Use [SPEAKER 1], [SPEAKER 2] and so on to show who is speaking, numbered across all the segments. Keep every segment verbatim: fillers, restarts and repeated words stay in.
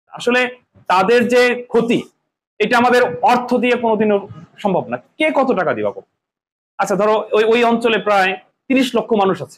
[SPEAKER 1] আসলে তাদের যে ক্ষতি এটা আমাদের অর্থ দিয়ে কোনোদিনও সম্ভব না। কে কত টাকা দিবা? আচ্ছা ধরো ওই ওই অঞ্চলে প্রায় তিরিশ লক্ষ মানুষ আছে,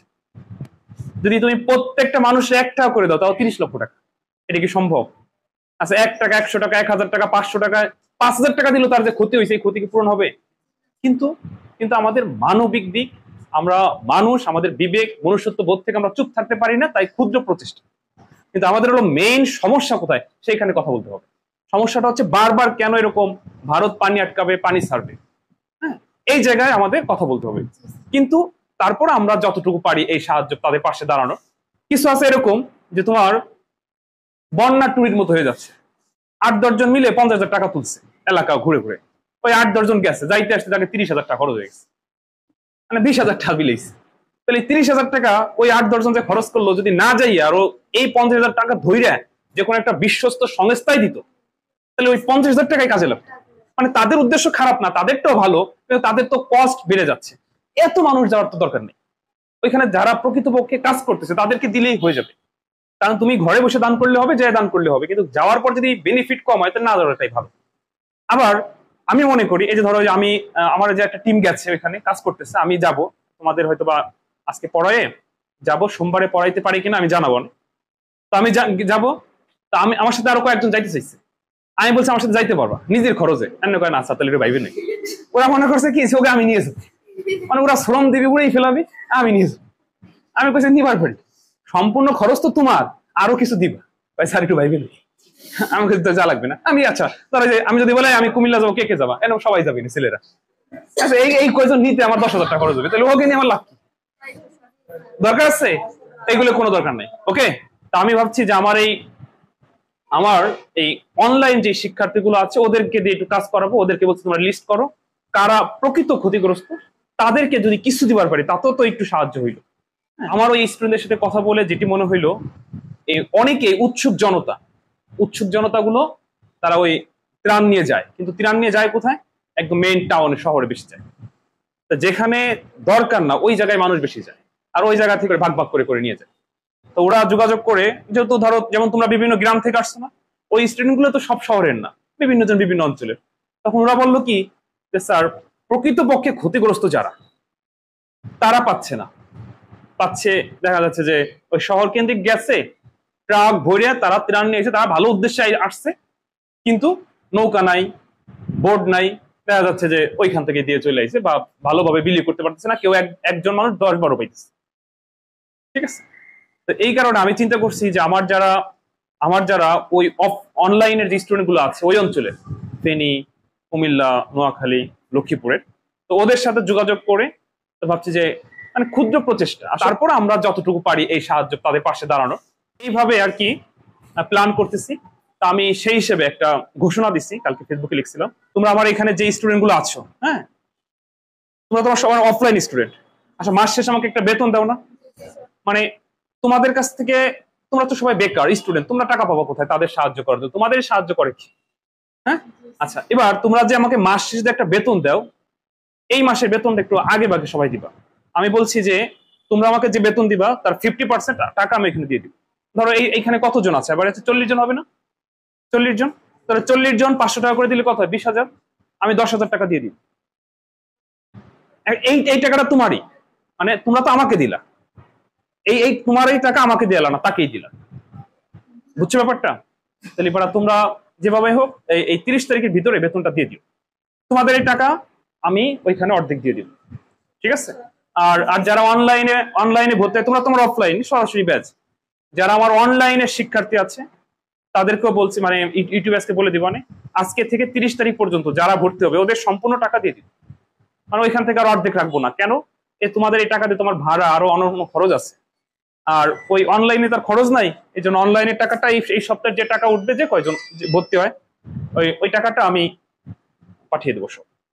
[SPEAKER 1] যদি তুমি প্রত্যেকটা মানুষের এক টাকা করে দাও তাও তিরিশ লক্ষ টাকা, এটা কি সম্ভব? আচ্ছা এক টাকা, একশো টাকা, এক হাজার টাকা, পাঁচশো টাকা, পাঁচ হাজার টাকা দিলেও তার যে ক্ষতি হয়েছে এই ক্ষতি কি পূরণ হবে? কিন্তু কিন্তু আমাদের মানবিক দিক, আমরা মানুষ, আমাদের বিবেক মনুষ্যত্ব বোধ থেকে আমরা চুপ থাকতে পারি না, তাই ক্ষুদ্র প্রচেষ্টা। কিন্তু আমাদের হলো মেইন সমস্যা কোথায় সেইখানে কথা বলতে হবে। সমস্যাটা হচ্ছে বারবার কেন এরকম ভারত পানি আটকাবে, পানি ছাড়বে, হ্যাঁ এই জায়গায় আমাদের কথা বলতে হবে। কিন্তু তারপর আমরা যতটুকু পারি এই সাহায্য তাদের পাশে দাঁড়ানো। কিছু আছে এরকম যে তোমার বন্যা টুরির মতো হয়ে যাচ্ছে, আট দশজন মিলে পঞ্চাশ হাজার টাকা তুলছে এলাকা ঘুরে ঘুরে, ওই আট দশজন গেছে, যাইতে আসতে তাকে তিরিশ হাজার টাকা খরচ হয়ে গেছে, মানে বিশ হাজার টাকা বিলেছে। তাহলে তিরিশ হাজার টাকা ওই আট দশজন যে খরচ করলো, যদি না যাই আরো এই পঞ্চাশ হাজার টাকা ধৈর্য যে কোনো একটা বিশ্বস্ত সংস্থায় দিত, তাহলে ওই পঞ্চাশ হাজার টাকাই কাজে লাগতো। মানে তাদের উদ্দেশ্য খারাপ না, তাদেরটাও ভালো, কিন্তু তাদের তো কস্ট বেড়ে যাচ্ছে। এত মানুষ যাওয়ার তো দরকার নেই, ওইখানে যারা প্রকৃতপক্ষে কাজ করতেছে তাদেরকে দিলেই হয়ে যাবে। কারণ তুমি ঘরে বসে দান করলে হবে, যে দান করলে হবে, কিন্তু যাওয়ার পর যদি বেনিফিট কম হয় তাহলে না যাওয়াটাই ভালো। আবার আমি মনে করি এই যে ধরো আমি আমার যে একটা টিম গেছে ওইখানে কাজ করতেছে, আমি যাব তোমাদের হয়তো বা আজকে পড়ায়ে যাব, সোমবারে পড়াইতে পারি কিনা আমি জানাবো না, তো আমি যাব। তো আমি আমার সাথে আরো কয়েকজন যাইতে চাইছে, আমি বলছি আমার সাথে যাইতে পারবা নিজের খরচে, এমনি কয় না আচ্ছা তাহলে ভাইবে নাকি। ওরা মনে করছে কি ওকে আমি নিয়ে যাবো, মানে ওরা শ্রম দিবি উড়েই ফেলাবি, আমি নিয়ে যাবো। আমি কইছি নিবার পারি, সম্পূর্ণ খরচ তো তোমার, আরো কিছু দিবা। ভাই স্যার একটু ভাইবে নাকি, আমাকে তো যা লাগবে না। আমি আচ্ছা ধরো যে আমি যদি বলে আমি কুমিল্লা যাবো, কে কে যাবা, এরকম সবাই যাবে না ছেলেরা, আচ্ছা এই এই কয়জন নিতে আমার দশ হাজার টাকা খরচ হবে, তাহলে ওকে নিয়ে আমার লাভ কি? দরকার আছে? এইগুলো কোনো দরকার নাই। ওকে, তা আমি ভাবছি যে আমার এই আমার এই অনলাইন যে শিক্ষার্থীগুলো আছে ওদেরকে দিয়ে একটু কাজ করাবো। ওদেরকে বলছি তোমরা লিস্ট করো কারা প্রকৃত ক্ষতিগ্রস্ত, তাদেরকে যদি কিছু দিবার পারি তাতেও তো একটু সাহায্য হইল। আমার ওই স্টুডেন্টদের সাথে কথা বলে যেটি মনে হইলো, এই অনেকে উৎসুক জনতা, উৎসুক জনতাগুলো তারা ওই ত্রাণ নিয়ে যায়, কিন্তু ত্রাণ নিয়ে যায় কোথায়? একদম মেইন টাউনে, শহরে বেশি যায়। তো যেখানে দরকার না ওই জায়গায় মানুষ বেশি যায়, আর ওই জায়গা থেকে ভাগ ভাগ করে করে নিয়ে যায়। তো ওরা যোগাযোগ করে, যেহেতু ধরো যেমন তোমরা বিভিন্ন গ্রাম থেকে আসছো না, ওই স্টুডেন্ট গুলো তো সব শহরের না, বিভিন্ন জন বিভিন্ন অঞ্চলের। তখন ওরা বললো কি যে স্যার প্রকৃতপক্ষে ক্ষতিগ্রস্ত যারা, তারা পাচ্ছে না, পাচ্ছে দেখা যাচ্ছে যে ওই শহর কেন্দ্রিক গেছে ট্রাক ভরে, তারা ত্রাণ নিয়ে এসে, তারা ভালো উদ্দেশ্যে আসছে, কিন্তু নৌকা নাই, বোর্ড নাই, দেখা যাচ্ছে যে ওইখান থেকে দিয়ে চলে আসছে, বা ভালোভাবে বিলি করতে পারতেছে না কেউ, একজন মানুষ দশ বারো পাইতেছে। ঠিক আছে, তো এই কারণে আমি চিন্তা করছি যে আমার যারা আমার যারা ওই অনলাইনের যে স্টুডেন্ট গুলো আছে ওই অঞ্চলে, ফেনী, কুমিল্লা, নোয়াখালী, লক্ষ্মীপুরের, তো ওদের সাথে যোগাযোগ করে তো ভাবছি যে মানে ক্ষুদ্র প্রচেষ্টা, তারপর আমরা যতটুকু পারি এই সাহায্য তাদের পাশে দাঁড়ানো, এইভাবে আর কি প্ল্যান করতেছি। তা আমি সেই হিসেবে একটা ঘোষণা দিচ্ছি, কালকে ফেসবুকে লিখছিলাম, তোমরা আমার এখানে যে স্টুডেন্ট গুলো আছো, হ্যাঁ তোমরা তোমার সবার অফলাইন স্টুডেন্ট, আচ্ছা মাস শেষে আমাকে একটা বেতন দাও না। মানে তোমাদের কাছ থেকে, তোমরা তো সবাই বেকার স্টুডেন্ট, তোমরা টাকা পাবো কোথায় তাদের সাহায্য করার জন্য? তোমাদের সাহায্য করে কি? হ্যাঁ আচ্ছা, এবার তোমরা যে আমাকে মাস শেষে একটা বেতন দাও, এই মাসের বেতনটা একটু আগে বাগে সবাই দিবা। আমি বলছি যে তোমরা আমাকে যে বেতন দিবা তার ফিফটি পার্সেন্ট টাকা আমি এখানে দিয়ে দিব। ধরো এই এইখানে কতজন আছে, এবার হচ্ছে চল্লিশ জন হবে না, চল্লিশ জন, তাহলে চল্লিশ জন পাঁচশো টাকা করে দিলে কত হয়? বিশ হাজার। আমি দশ হাজার টাকা দিয়ে দিব। এই এই টাকাটা তোমারই, মানে তোমরা তো আমাকে দিলা, এই এই তোমার এই টাকা আমাকে দিলা না, তাকেই দিলা। বুঝছো ব্যাপারটা? তাহলে এবার তোমরা যেভাবে হোক এই তিরিশ তারিখের ভিতরে বেতনটা দিয়ে দিও। তোমাদের এই টাকা আমি ওইখানে অর্ধেক দিয়ে দিব, ঠিক আছে? আর আর যারা অনলাইনে অনলাইনে ভর্তি, তোমরা তোমার অফলাইন সরাসরি ব্যাচ, যারা আমার অনলাইনের শিক্ষার্থী আছে তাদেরকেও বলছি, মানে ইউটিউব আজকে বলে দিব, মানে আজকে থেকে তিরিশ তারিখ পর্যন্ত যারা ভর্তি হবে ওদের সম্পূর্ণ টাকা দিয়ে দিব, মানে ওইখান থেকে আর অর্ধেক রাখবো না। কেন? এ তোমাদের এই টাকা দিয়ে তোমার ভাড়া আরো অন্য খরচ আছে, আর ওই অনলাইনে তার খরচ নাই। এই জন্য অনলাইনের টাকাটা এই সপ্তাহে যে টাকা উঠবে, যে কয়জন ভর্তি হয়, ওই ওই টাকাটা আমি পাঠিয়ে দেবো সব।